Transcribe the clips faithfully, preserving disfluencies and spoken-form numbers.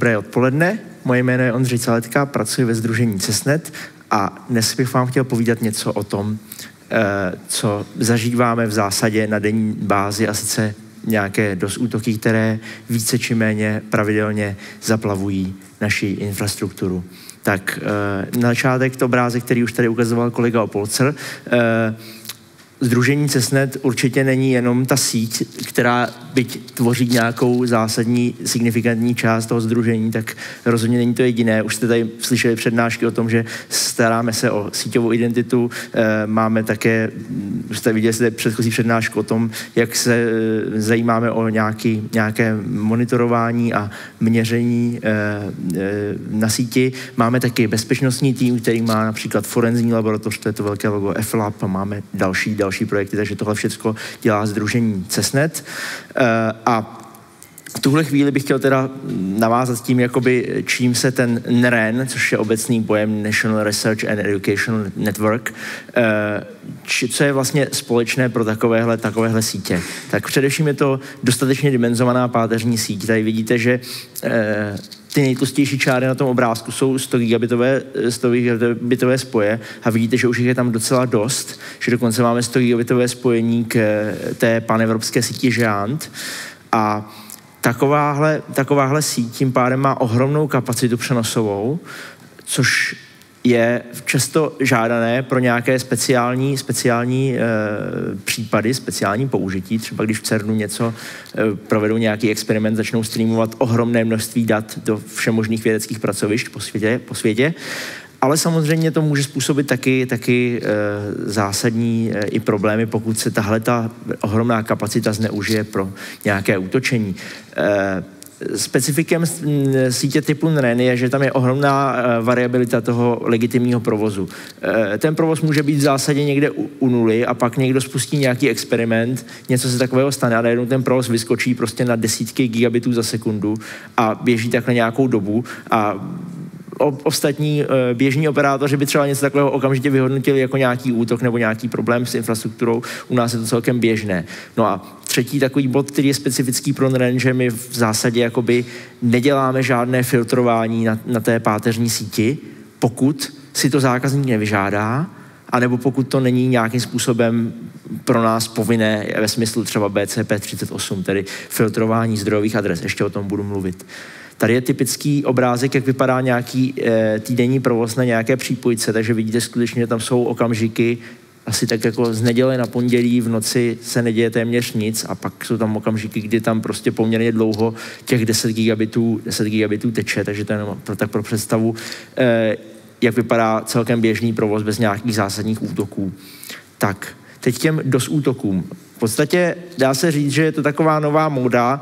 Dobré odpoledne, moje jméno je Ondřej Caletka, pracuji ve sdružení CESNET a dnes bych vám chtěl povídat něco o tom, co zažíváme v zásadě na denní bázi, a sice nějaké dost útoky, které více či méně pravidelně zaplavují naši infrastrukturu. Tak na začátek to obrázek, který už tady ukazoval kolega Opolcer. Sdružení CESNET určitě není jenom ta síť, která byť tvoří nějakou zásadní, signifikantní část toho sdružení, tak rozhodně není to jediné. Už jste tady slyšeli přednášky o tom, že staráme se o síťovou identitu, máme také, už jste viděli jste předchozí přednášku o tom, jak se zajímáme o nějaký, nějaké monitorování a měření na síti. Máme taky bezpečnostní tým, který má například forenzní laboratoř, to je to velké logo F Lab, a máme další, další projekty, takže tohle všechno dělá sdružení CESNET. A v tuhle chvíli bych chtěl teda navázat tím, jakoby, čím se ten N R E N, což je obecný pojem National Research and Educational Network, či, co je vlastně společné pro takovéhle, takovéhle sítě. Tak především je to dostatečně dimenzovaná páteřní síť. Tady vidíte, že ty nejtlustější čáry na tom obrázku jsou sto gigabitové, sto gigabitové spoje a vidíte, že už jich je tam docela dost, že dokonce máme sto gigabitové spojení k té panevropské síti Žeant. A takováhle, takováhle síť tím pádem má ohromnou kapacitu přenosovou, což je často žádané pro nějaké speciální, speciální e, případy, speciální použití. Třeba když v CERNu něco e, provedou nějaký experiment, začnou streamovat ohromné množství dat do všemožných vědeckých pracovišť po světě. Po světě. Ale samozřejmě to může způsobit taky, taky e, zásadní e, i problémy, pokud se tahle ta ohromná kapacita zneužije pro nějaké útočení. E, Specifikem sítě typu N R E N je, že tam je ohromná variabilita toho legitimního provozu. Ten provoz může být v zásadě někde u nuly a pak někdo spustí nějaký experiment, něco se takového stane a najednou ten provoz vyskočí prostě na desítky gigabitů za sekundu a běží takhle nějakou dobu a ostatní běžní operátoři by třeba něco takového okamžitě vyhodnotili jako nějaký útok nebo nějaký problém s infrastrukturou. U nás je to celkem běžné. No a třetí takový bod, který je specifický pro N R E N, že my v zásadě jakoby neděláme žádné filtrování na, na té páteřní síti, pokud si to zákazník nevyžádá, anebo pokud to není nějakým způsobem pro nás povinné ve smyslu třeba B C P třicet osm, tedy filtrování zdrojových adres. Ještě o tom budu mluvit. Tady je typický obrázek, jak vypadá nějaký e, týdenní provoz na nějaké přípojce, takže vidíte skutečně, že tam jsou okamžiky, asi tak jako z neděle na pondělí v noci se neděje téměř nic a pak jsou tam okamžiky, kdy tam prostě poměrně dlouho těch deset gigabitů, deset gigabitů teče, takže to je jenom pro, tak pro představu, e, jak vypadá celkem běžný provoz bez nějakých zásadních útoků. Tak, teď těm dos útokům. V podstatě dá se říct, že je to taková nová móda.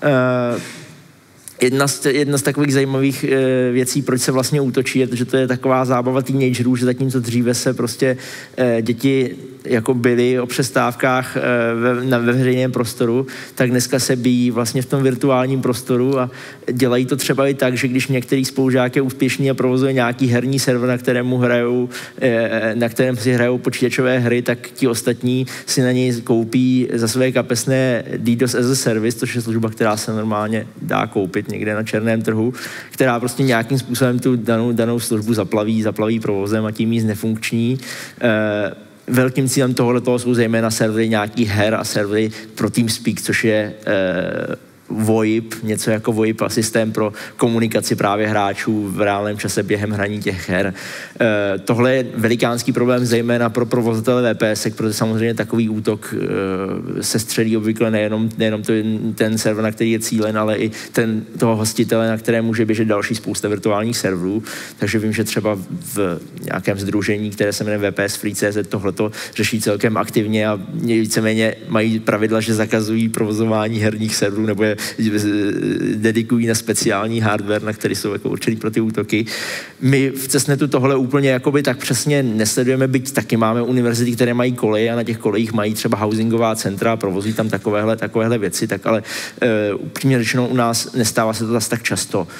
E, Jedna z, jedna z takových zajímavých e, věcí, proč se vlastně útočí, je, že to je taková zábava teenagerů, že zatímco dříve se prostě e, děti jako byly o přestávkách e, ve, na, ve veřejném prostoru, tak dneska se bijí vlastně v tom virtuálním prostoru a dělají to třeba i tak, že když některý spolužák je úspěšný a provozuje nějaký herní server, na kterému hrajou, e, na kterém si hrajou počítačové hry, tak ti ostatní si na něj koupí za své kapesné DDoS as a service, což je služba, která se normálně dá koupit někde na černém trhu, která prostě nějakým způsobem tu danou, danou službu zaplaví, zaplaví provozem a tím jí znefunkční. E, velkým cílem tohoto jsou zejména servery nějakých her a servery pro TeamSpeak, což je e, VoIP, něco jako VoIP a systém pro komunikaci právě hráčů v reálném čase během hraní těch her. E, tohle je velikánský problém zejména pro provozovatele V P S, protože samozřejmě takový útok e, se střelí obvykle nejenom, nejenom to, ten server, na který je cílen, ale i ten, toho hostitele, na které může běžet další spousta virtuálních serverů. Takže vím, že třeba v nějakém sdružení, které se jmenuje V P S Free tečka C Z, tohleto řeší celkem aktivně a víceméně mají pravidla, že zakazují provozování herních serverů nebo je dedikují na speciální hardware, na který jsou jako určený pro ty útoky. My v CESNETu tohle úplně jakoby tak přesně nesledujeme, byť taky máme univerzity, které mají koleje a na těch kolejích mají třeba housingová centra a provozují tam takovéhle, takovéhle věci, tak ale uh, upřímně řečeno u nás nestává se to zase tak často.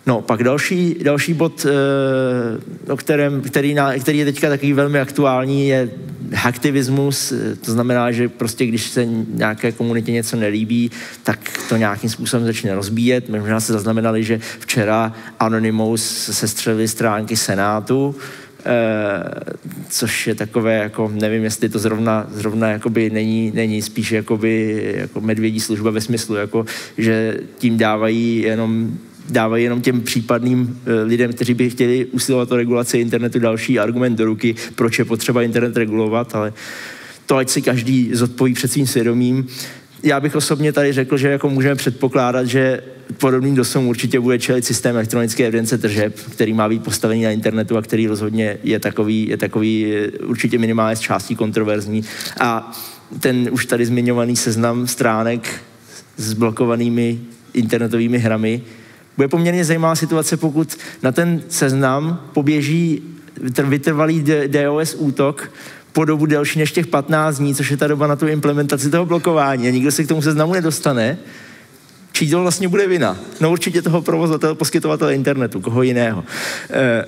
No, pak další, další bod, o kterém, který, na, který je teďka takový velmi aktuální, je hacktivismus. To znamená, že prostě když se nějaké komunitě něco nelíbí, tak to nějakým způsobem začne rozbíjet. Možná se zaznamenali, že včera Anonymous sestřelili stránky Senátu, Uh, což je takové, jako nevím, jestli to zrovna, zrovna jakoby není, není spíš jakoby, jako medvědí služba ve smyslu, jako, že tím dávají jenom, dávají jenom těm případným uh, lidem, kteří by chtěli usilovat o regulaci internetu, další argument do ruky, proč je potřeba internet regulovat, ale to ať si každý zodpoví před svým svědomím. Já bych osobně tady řekl, že jako můžeme předpokládat, že podobným dosům určitě bude čelit systém elektronické evidence tržeb, který má být postavený na internetu a který rozhodně je takový, je takový určitě minimálně z částí kontroverzní. A ten už tady zmiňovaný seznam stránek s blokovanými internetovými hrami bude poměrně zajímavá situace, pokud na ten seznam poběží vytrvalý DOS útok po dobu delší než těch patnáct dní, což je ta doba na tu implementaci toho blokování. A nikdo se k tomu seznamu nedostane. Čí to vlastně bude vina? No určitě toho provozovatele, poskytovatele internetu, koho jiného. E,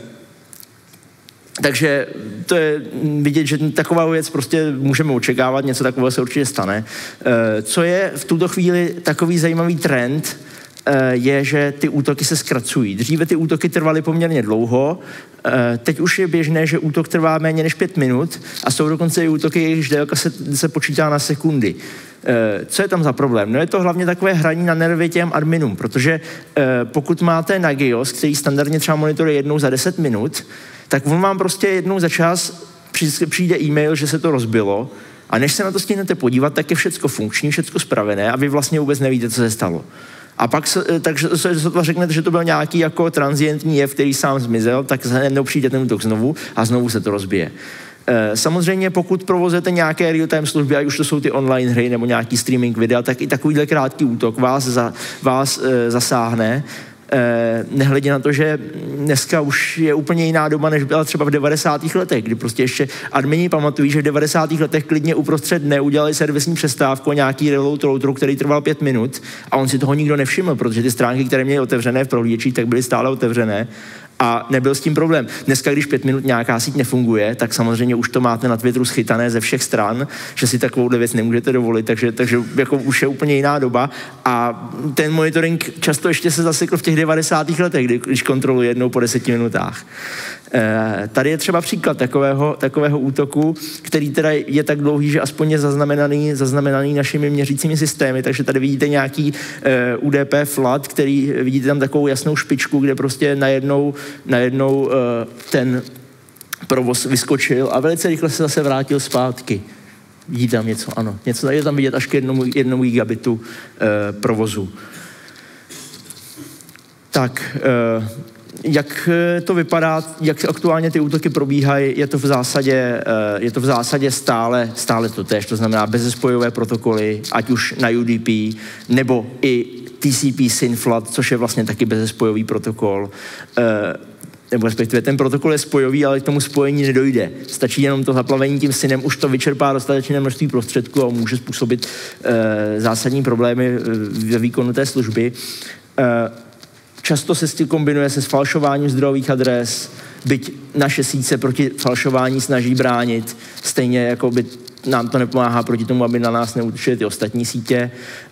takže to je vidět, že taková věc prostě můžeme očekávat, něco takového se určitě stane. E, co je v tuto chvíli takový zajímavý trend, je, že ty útoky se zkracují. Dříve ty útoky trvaly poměrně dlouho, teď už je běžné, že útok trvá méně než pět minut a jsou dokonce i útoky, jejichž délka se, se počítá na sekundy. Co je tam za problém? No je to hlavně takové hraní na nervy těm adminům, protože pokud máte Nagios, který standardně třeba monitoruje jednou za deset minut, tak on vám prostě jednou za čas přijde e-mail, že se to rozbilo a než se na to stihnete podívat, tak je všecko funkční, všecko spravené a vy vlastně vůbec nevíte, co se stalo. A pak, takže se to řeknete, že to byl nějaký jako transientní jev, který sám zmizel, tak hned přijde ten útok znovu a znovu se to rozbije. Samozřejmě pokud provozujete nějaké real-time služby, ať už to jsou ty online hry nebo nějaký streaming videa, tak i takovýhle krátký útok vás, za, vás e, zasáhne. E, nehledě na to, že dneska už je úplně jiná doba, než byla třeba v devadesátých letech, kdy prostě ještě admini pamatují, že v devadesátých letech klidně uprostřed dne udělali servisní přestávku a nějaký reload routeru, který trval pět minut a on si toho nikdo nevšiml, protože ty stránky, které měly otevřené v prohlížeči, tak byly stále otevřené a nebyl s tím problém. Dneska, když pět minut nějaká síť nefunguje, tak samozřejmě už to máte na Twitteru schytané ze všech stran, že si takovouhle věc nemůžete dovolit, takže, takže jako už je úplně jiná doba a ten monitoring často ještě se zasekl v těch devadesátých letech, kdy, když kontroluje jednou po deseti minutách. E, tady je třeba příklad takového, takového útoku, který teda je tak dlouhý, že aspoň je zaznamenaný, zaznamenaný našimi měřícími systémy, takže tady vidíte nějaký e, U D P flood, který vidíte tam takovou jasnou špičku, kde prostě najednou, najednou e, ten provoz vyskočil a velice rychle se zase vrátil zpátky. Vidíte tam něco? Ano. Něco je tam vidět až k jednomu, jednomu gigabitu e, provozu. Tak, e, jak to vypadá, jak aktuálně ty útoky probíhají, je to v zásadě, je to v zásadě stále, stále to též, to znamená bezespojové protokoly, ať už na U D P, nebo i T C P SYNFLOOD, což je vlastně taky bezespojový protokol. Nebo respektive ten protokol je spojový, ale k tomu spojení nedojde. Stačí jenom to zaplavení tím synem, už to vyčerpá dostatečné množství prostředků a může způsobit zásadní problémy ve výkonu té služby. Často se s tím kombinuje se sfalšováním zdrojových adres, byť naše síť proti falšování snaží bránit, stejně jako by nám to nepomáhá proti tomu, aby na nás neútočily ty ostatní sítě.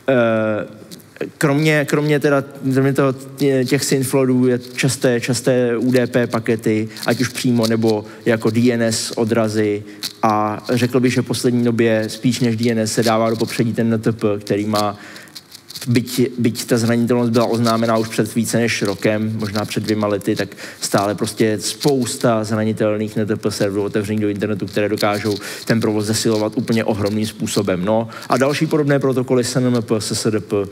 Kromě, kromě teda kromě toho, těch SYNFLOODů je časté, časté U D P pakety, ať už přímo nebo jako D N S odrazy a řekl bych, že v poslední době spíš než D N S se dává do popředí ten N T P, který má Byť, byť ta zranitelnost byla oznámená už před více než rokem, možná před dvěma lety, tak stále prostě spousta zranitelných N T P serverů otevřených do internetu, které dokážou ten provoz zesilovat úplně ohromným způsobem. No a další podobné protokoly S N M P, S S D P.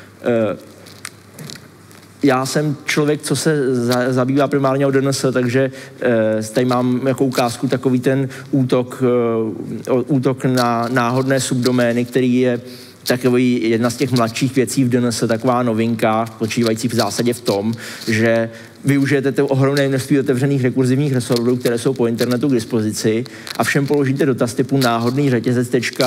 Já jsem člověk, co se za, zabývá primárně o D N S, takže eh, tady mám jako ukázku takový ten útok, eh, útok na náhodné subdomény, který je takový jedna z těch mladších věcí v D N S, taková novinka, spočívající v zásadě v tom, že využijete to ohromné množství otevřených rekurzivních resolverů, které jsou po internetu k dispozici a všem položíte dotaz typu náhodný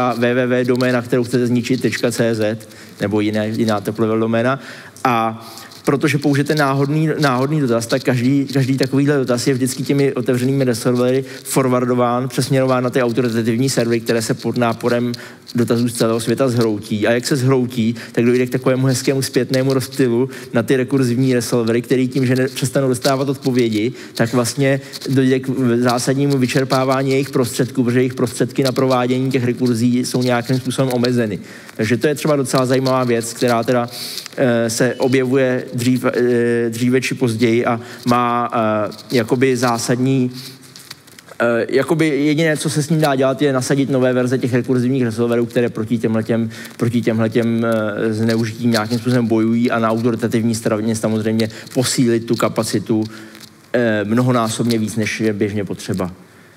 řetězec.www doména, kterou chcete zničit .cz nebo jiné, jiná top-level doména a protože použijete náhodný, náhodný dotaz, tak každý, každý takovýhle dotaz je vždycky těmi otevřenými servery forwardován, přesměrován na ty autoritativní servery, které se pod náporem dotazů z celého světa zhroutí. A jak se zhroutí, tak dojde k takovému hezkému zpětnému rozptylu na ty rekurzivní resolvery, který tím, že přestanou dostávat odpovědi, tak vlastně dojde k zásadnímu vyčerpávání jejich prostředků, protože jejich prostředky na provádění těch rekurzí jsou nějakým způsobem omezeny. Takže to je třeba docela zajímavá věc, která teda e, se objevuje dřív, e, dříve či později a má e, jakoby zásadní Uh, jakoby jediné, co se s ním dá dělat, je nasadit nové verze těch rekurzivních resolverů, které proti těmhletěm, proti těmhletěm uh, zneužitím nějakým způsobem bojují a na autoritativní straně samozřejmě posílit tu kapacitu uh, mnohonásobně víc, než je běžně potřeba.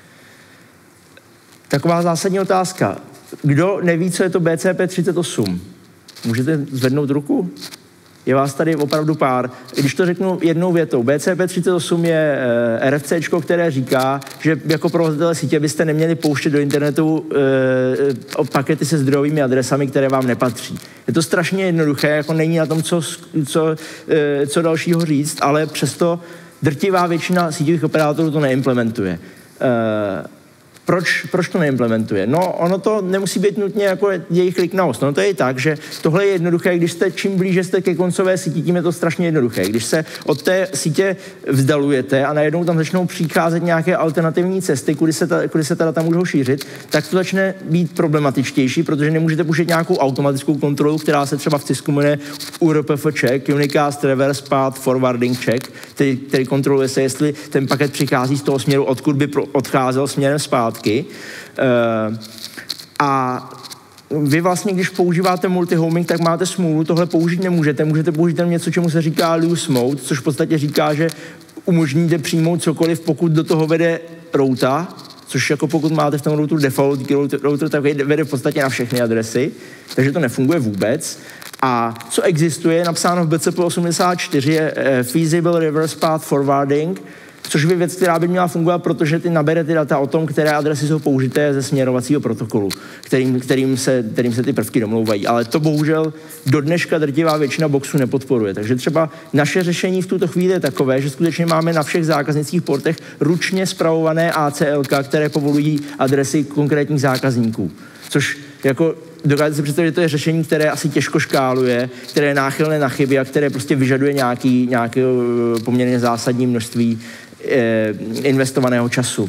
Taková zásadní otázka. Kdo neví, co je to B C P třicet osm? Můžete zvednout ruku? Je vás tady opravdu pár. Když to řeknu jednou větou, B C P třicet osm je e, RFCčko, které říká, že jako provozatelé sítě byste neměli pouštět do internetu e, pakety se zdrojovými adresami, které vám nepatří. Je to strašně jednoduché, jako není na tom, co, co, e, co dalšího říct, ale přesto drtivá většina síťových operátorů to neimplementuje. E, Proč, proč to neimplementuje? No, ono to nemusí být nutně jako jejich liknavost. No to je tak, že tohle je jednoduché, když jste, čím blíže jste ke koncové síti, tím je to strašně jednoduché. Když se od té sítě vzdalujete a najednou tam začnou přicházet nějaké alternativní cesty, kudy se, ta, kudy se ta data můžou šířit, tak to začne být problematičtější, protože nemůžete použít nějakou automatickou kontrolu, která se třeba v Cisco jmenuje U R P F check, Unicast Reverse Path Forwarding check, který, který kontroluje se, jestli ten paket přichází z toho směru, odkud by odcházel směrem zpátky. Uh, a vy vlastně, když používáte multihoming, tak máte smůlu, tohle použít nemůžete. Můžete použít tam něco, čemu se říká loose mode, což v podstatě říká, že umožníte přijmout cokoliv, pokud do toho vede routa, což jako pokud máte v tom routeru default router, tak vede v podstatě na všechny adresy, takže to nefunguje vůbec. A co existuje, je napsáno v B C P osmdesát čtyři, je uh, Feasible Reverse Path Forwarding, což je věc, která by měla fungovat, protože ty nabere ty data o tom, které adresy jsou použité ze směrovacího protokolu, kterým, kterým, se, kterým se ty prvky domlouvají. Ale to bohužel do dneška drtivá většina boxů nepodporuje. Takže třeba naše řešení v tuto chvíli je takové, že skutečně máme na všech zákaznických portech ručně spravované A C L K, které povolují adresy konkrétních zákazníků. Což jako dokážete si představit, že to je řešení, které asi těžko škáluje, které je náchylné na chyby a které prostě vyžaduje nějaký, nějaké poměrně zásadní množství eh, investovaného času.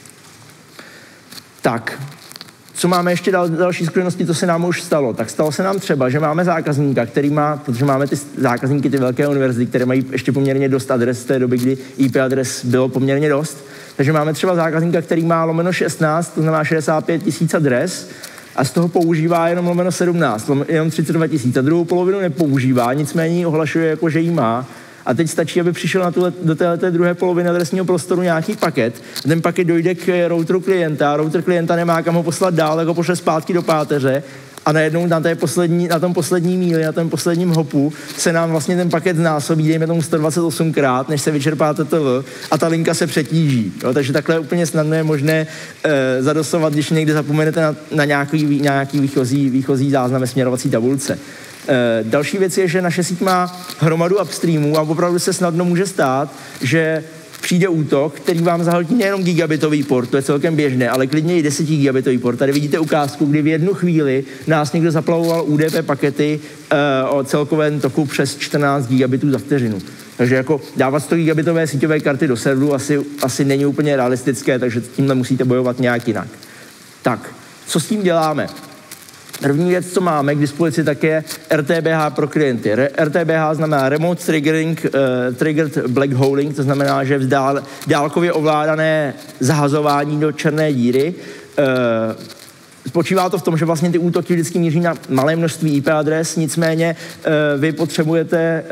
Tak, co máme ještě dal, další zkušenosti, to se nám už stalo. Tak stalo se nám třeba, že máme zákazníka, který má, protože máme ty zákazníky, ty velké univerzity, které mají ještě poměrně dost adres z té doby, kdy I P adres bylo poměrně dost. Takže máme třeba zákazníka, který má lomeno šestnáct, to znamená šedesát pět tisíc adres, a z toho používá jenom lomeno sedmnáct, jenom třicet dva tisíc. A druhou polovinu nepoužívá, nicméně ji ohlašuje jako, že ji má. A teď stačí, aby přišel na tuhle, do této druhé poloviny adresního prostoru nějaký paket. A ten paket dojde k routeru klienta, router klienta nemá kam ho poslat dál, tak ho pošle zpátky do páteře. A najednou na, té poslední, na tom poslední míli, na tom posledním hopu se nám vlastně ten paket znásobí, dejme tomu sto dvacet osm krát, než se vyčerpá T T V a ta linka se přetíží. Jo? Takže takhle úplně snadno je možné e, zadosovat, když někdy zapomenete na, na nějaký, nějaký výchozí, výchozí záznam ve směrovací tabulce. E, další věc je, že naše síť má hromadu upstreamů a opravdu se snadno může stát, že přijde útok, který vám zahltí nejenom gigabitový port, to je celkem běžné, ale klidně i deset gigabitový port. Tady vidíte ukázku, kdy v jednu chvíli nás někdo zaplavoval U D P pakety uh, o celkovém toku přes čtrnáct gigabitů za vteřinu. Takže jako dávat sto gigabitové síťové karty do serveru asi, asi není úplně realistické, takže tímhle musíte bojovat nějak jinak. Tak, co s tím děláme? První věc, co máme k dispozici, tak je R T B H pro klienty. R T B H znamená Remote Triggering, uh, Triggered Black Holing, to znamená, že vzdál, dálkově ovládané zahazování do černé díry. Uh, Spočívá to v tom, že vlastně ty útoky vždycky míří na malé množství I P adres, nicméně e, vy potřebujete, e,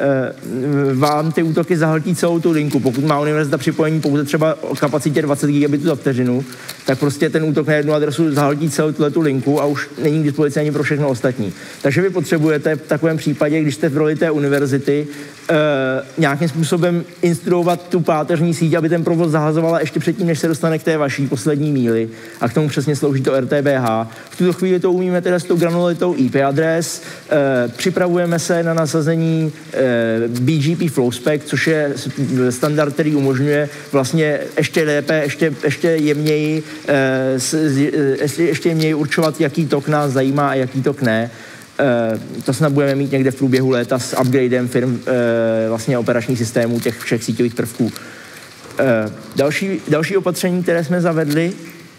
vám ty útoky zahltí celou tu linku. Pokud má univerzita připojení pouze třeba o kapacitě dvacet gigabitů za vteřinu, tak prostě ten útok na jednu adresu zahltí celou tu linku a už není k dispozici ani pro všechno ostatní. Takže vy potřebujete v takovém případě, když jste v roli té univerzity, e, nějakým způsobem instruovat tu páteřní síť, aby ten provoz zahazovala ještě předtím, než se dostane k té vaší poslední míli. A k tomu přesně slouží to R T B H. A v tuto chvíli to umíme teda s tou granularitou I P adres. E, připravujeme se na nasazení e, B G P FlowSpec, což je standard, který umožňuje vlastně ještě lépe, ještě, ještě jemněji, e, s, ještě, ještě jemněji určovat, jaký tok nás zajímá a jaký tok ne. E, to snad budeme mít někde v průběhu léta s upgradem firm e, vlastně operačních systémů těch všech síťových prvků. E, další, další opatření, které jsme zavedli,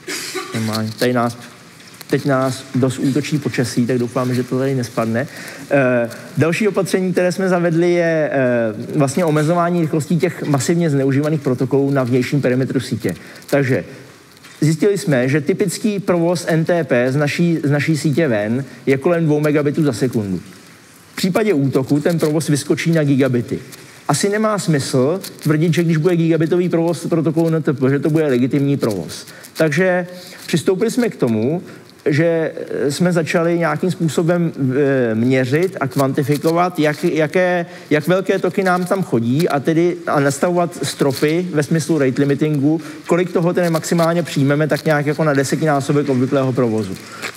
tady nás, teď nás dost útočí počasí, tak doufáme, že to tady nespadne. E, další opatření, které jsme zavedli, je e, vlastně omezování rychlostí těch masivně zneužívaných protokolů na vnějším perimetru sítě. Takže zjistili jsme, že typický provoz N T P z naší, z naší sítě ven je kolem dvou megabitů za sekundu. V případě útoku ten provoz vyskočí na gigabity. Asi nemá smysl tvrdit, že když bude gigabitový provoz protokolu N T P, že to bude legitimní provoz. Takže přistoupili jsme k tomu, že jsme začali nějakým způsobem měřit a kvantifikovat, jak, jaké, jak velké toky nám tam chodí a tedy a nastavovat stropy ve smyslu rate limitingu, kolik toho tedy maximálně přijmeme, tak nějak jako na desetinásobek obvyklého provozu.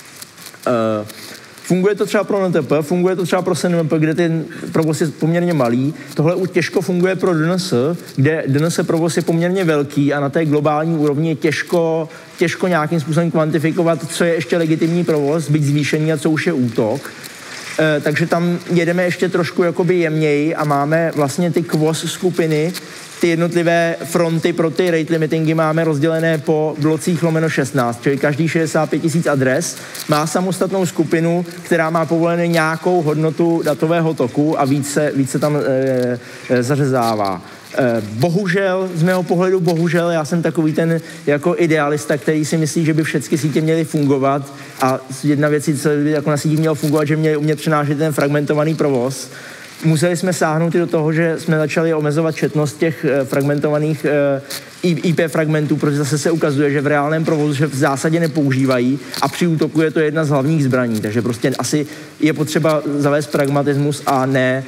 Uh, Funguje to třeba pro N T P, funguje to třeba pro S N M P, kde ten provoz je poměrně malý. Tohle už těžko funguje pro D N S, kde D N S provoz je poměrně velký a na té globální úrovni je těžko, těžko nějakým způsobem kvantifikovat, co je ještě legitimní provoz, byť zvýšený a co už je útok. E, takže tam jedeme ještě trošku jakoby jemněji a máme vlastně ty Q O S skupiny, ty jednotlivé fronty pro ty rate limitingy máme rozdělené po blocích lomeno šestnáct, čili každý šedesát pět tisíc adres má samostatnou skupinu, která má povolené nějakou hodnotu datového toku a více, více tam e, e, zařezává. E, bohužel, z mého pohledu bohužel, já jsem takový ten jako idealista, který si myslí, že by všechny sítě měly fungovat a jedna věc, co by jako na sítích mělo fungovat, že měli umět přenášet ten fragmentovaný provoz. Museli jsme sáhnout i do toho, že jsme začali omezovat četnost těch e, fragmentovaných e, I P fragmentů, protože zase se ukazuje, že v reálném provozu se v zásadě nepoužívají a při útoku je to jedna z hlavních zbraní. Takže prostě asi je potřeba zavést pragmatismus a ne,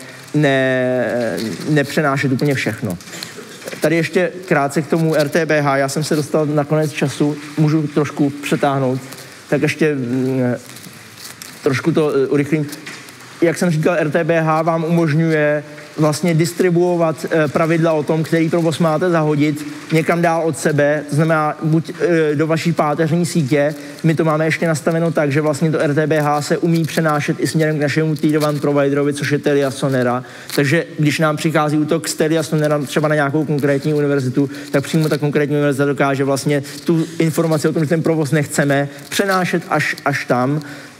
ne, nepřenášet úplně všechno. Tady ještě krátce k tomu R T B H. Já jsem se dostal na konec času, můžu trošku přetáhnout, tak ještě e, trošku to e, urychlím. Jak jsem říkal, R T B H vám umožňuje vlastně distribuovat e, pravidla o tom, který provoz máte zahodit někam dál od sebe, to znamená buď e, do vaší páteřní sítě. My to máme ještě nastaveno tak, že vlastně to R T B H se umí přenášet i směrem k našemu tier one providerovi, což je Telia Sonera. Takže když nám přichází útok z Telia Sonera třeba na nějakou konkrétní univerzitu, tak přímo ta konkrétní univerzita dokáže vlastně tu informaci o tom, že ten provoz nechceme, přenášet až, až tam.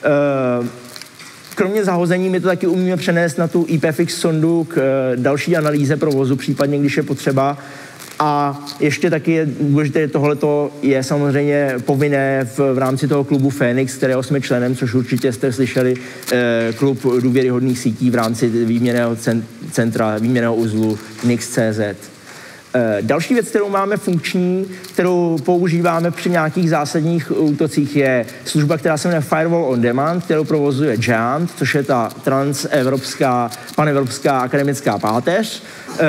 E, Kromě zahození my to taky umíme přenést na tu I P F X sondu k e, další analýze provozu, případně když je potřeba. A ještě taky je důležité, tohleto je samozřejmě povinné v, v rámci toho klubu Phoenix, kterého jsme členem, což určitě jste slyšeli, e, klub důvěryhodných sítí v rámci výměnného centra, výměnného uzlu N I X tečka C Z. Další věc, kterou máme funkční, kterou používáme při nějakých zásadních útocích, je služba, která se jmenuje Firewall on Demand, kterou provozuje Giant, což je ta transevropská, panevropská akademická páteř.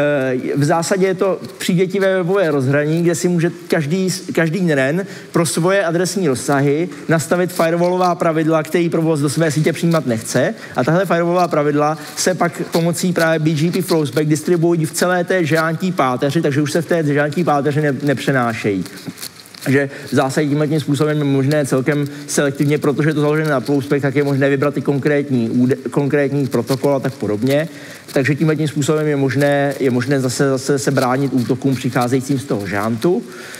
V zásadě je to přívětivé webové rozhraní, kde si může každý, každý NREN pro svoje adresní rozsahy nastavit firewallová pravidla, který provoz do své sítě přijímat nechce. A tahle firewallová pravidla se pak pomocí právě B G P FlowSpec distribuují v celé té Giantí páteři, takže už se v té Giantí páteři ne, nepřenášejí. že v zásadě tímhle tím způsobem je možné celkem selektivně, protože je to založené na FlowSpec, tak je možné vybrat i konkrétní, konkrétní protokol a tak podobně. Takže tímhle tím způsobem je možné, je možné zase, zase se bránit útokům přicházejícím z toho žántu.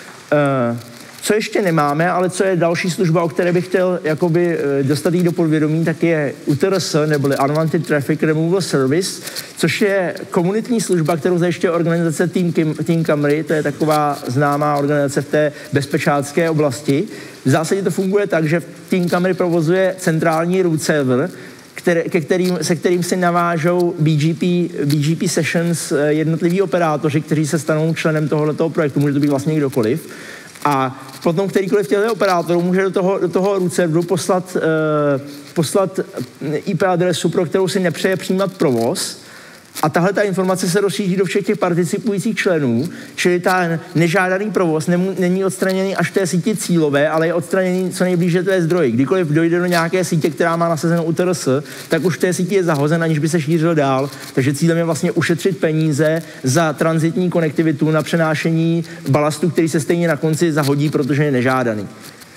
Uh, Co ještě nemáme, ale co je další služba, o které bych chtěl jakoby dostat jí do podvědomí, tak je U T R S, neboli Unwanted Traffic Removal Service, což je komunitní služba, kterou zajišťuje organizace Team, Team Camry, to je taková známá organizace v té bezpečácké oblasti. V zásadě to funguje tak, že Team Camry provozuje centrální root server, které, ke kterým, se kterým se navážou B G P, B G P sessions jednotliví operátoři, kteří se stanou členem tohoto projektu, může to být vlastně kdokoliv. A potom kterýkoliv těchto operátorů může do toho, do toho root serveru poslat, uh, poslat I P adresu, pro kterou si nepřeje přijímat provoz, A tahle ta informace se rozšíří do všech těch participujících členů, čili ta nežádaný provoz není odstraněný až v té síti cílové, ale je odstraněný co nejblíže té zdroji. Kdykoliv dojde do nějaké sítě, která má nasazenou U T R S, tak už v té síti je zahozen, aniž by se šířil dál. Takže cílem je vlastně ušetřit peníze za tranzitní konektivitu na přenášení balastu, který se stejně na konci zahodí, protože je nežádaný.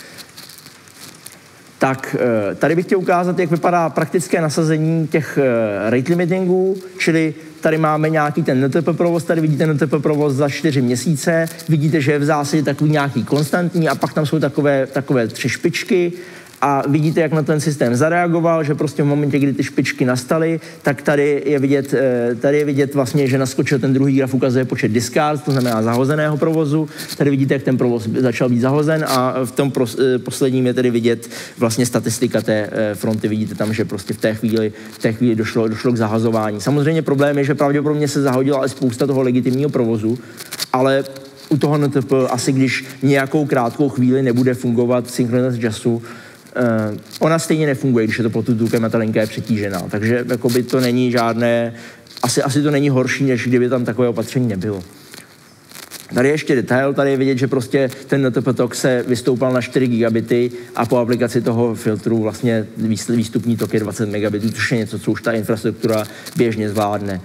Tak tady bych chtěl ukázat, jak vypadá praktické nasazení těch rate limitingů, čili tady máme nějaký ten N T P provoz, tady vidíte N T P provoz za čtyři měsíce, vidíte, že je v zásadě takový nějaký konstantní a pak tam jsou takové, takové tři špičky a vidíte, jak na ten systém zareagoval, že prostě v momentě, kdy ty špičky nastaly, tak tady je vidět, tady je vidět vlastně, že naskočil ten druhý graf, ukazuje počet discards, to znamená zahozeného provozu. Tady vidíte, jak ten provoz začal být zahozen a v tom posledním je tedy vidět vlastně statistika té fronty. Vidíte tam, že prostě v té chvíli, v té chvíli došlo, došlo k zahazování. Samozřejmě problém je, že pravděpodobně se zahodila ale spousta toho legitimního provozu, ale u toho N T P asi když nějakou krátkou chvíli nebude fungovat synchronizace času, Uh, ona stejně nefunguje, když je to pod tukem a ta linka je přetížená. Takže jakoby to není žádné, asi, asi to není horší, než kdyby tam takové opatření nebylo. Tady je ještě detail, tady je vidět, že prostě ten N T P tok se vystoupal na čtyři gigabity a po aplikaci toho filtru vlastně výstupní tok je dvacet megabitů, což je něco, co už ta infrastruktura běžně zvládne.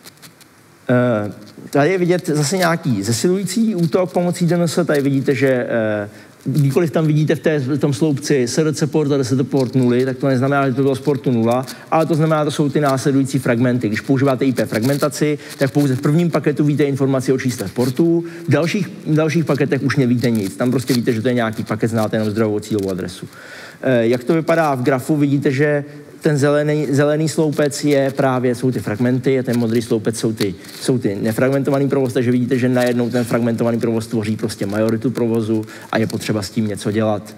Uh, tady je vidět zase nějaký zesilující útok pomocí D N S, tady vidíte, že uh, kdykoliv tam vidíte v, té, v tom sloupci S R C port a D S T port nuly, tak to neznamená, že to bylo z portu nula, ale to znamená, že to jsou ty následující fragmenty. Když používáte I P fragmentaci, tak pouze v prvním paketu víte informaci o číslech portů, v dalších, v dalších paketech už nevíte nic. Tam prostě víte, že to je nějaký paket, znáte jenom zdrojovou cílovou adresu. E, jak to vypadá v grafu, vidíte, že ten zelený, zelený sloupec je právě, jsou ty fragmenty a ten modrý sloupec jsou ty, jsou ty nefragmentovaný provoz, takže vidíte, že najednou ten fragmentovaný provoz tvoří prostě majoritu provozu a je potřeba s tím něco dělat.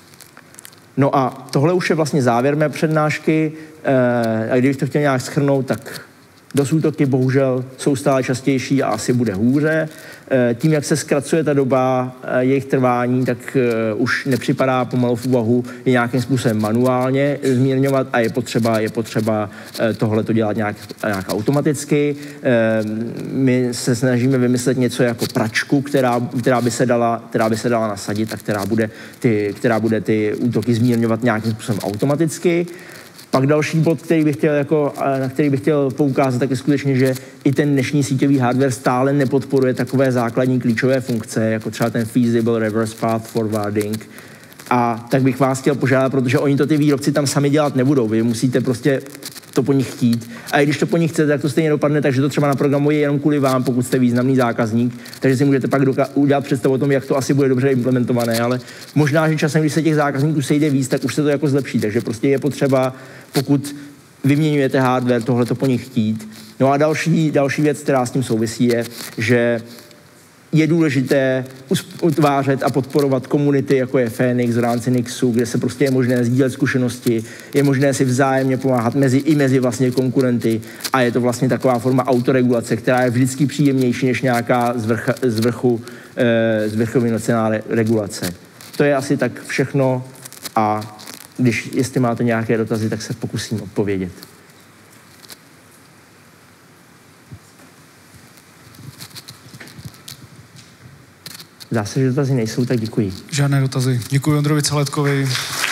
No a tohle už je vlastně závěr mé přednášky a kdybych to chtěl nějak shrnout, tak dost útoky bohužel jsou stále častější a asi bude hůře. Tím, jak se zkracuje ta doba jejich trvání, tak už nepřipadá pomalu v úvahu je nějakým způsobem manuálně zmírňovat a je potřeba, je potřeba tohleto dělat nějak, nějak automaticky. My se snažíme vymyslet něco jako pračku, která, která, by se dala, která by se dala nasadit a která bude ty, která bude ty útoky zmírňovat nějakým způsobem automaticky. Pak další bod, který bych chtěl jako, na který bych chtěl poukázat, tak je skutečně, že i ten dnešní síťový hardware stále nepodporuje takové základní klíčové funkce, jako třeba ten feasible reverse path forwarding. A tak bych vás chtěl požádat, protože oni to ty výrobci tam sami dělat nebudou. Vy musíte prostě to po nich chtít. A i když to po nich chcete, tak to stejně dopadne, takže to třeba naprogramují jenom kvůli vám, pokud jste významný zákazník. Takže si můžete pak udělat představu o tom, jak to asi bude dobře implementované, ale možná, že časem, když se těch zákazníků sejde víc, tak už se to jako zlepší. Takže prostě je potřeba, pokud vyměňujete hardware, tohle to po nich chtít. No a další, další věc, která s tím souvisí, je, že je důležité utvářet a podporovat komunity, jako je Phoenix v rámci Nixu, kde se prostě je možné sdílet zkušenosti, je možné si vzájemně pomáhat mezi, i mezi vlastně konkurenty a je to vlastně taková forma autoregulace, která je vždycky příjemnější než nějaká z, vrcha, z vrchu, e, z vrchu vynocená re, regulace. To je asi tak všechno a když, jestli máte nějaké dotazy, tak se pokusím odpovědět. Zdá se, že dotazy nejsou, tak děkuji. Žádné dotazy. Děkuji Ondrovi Celetkovi.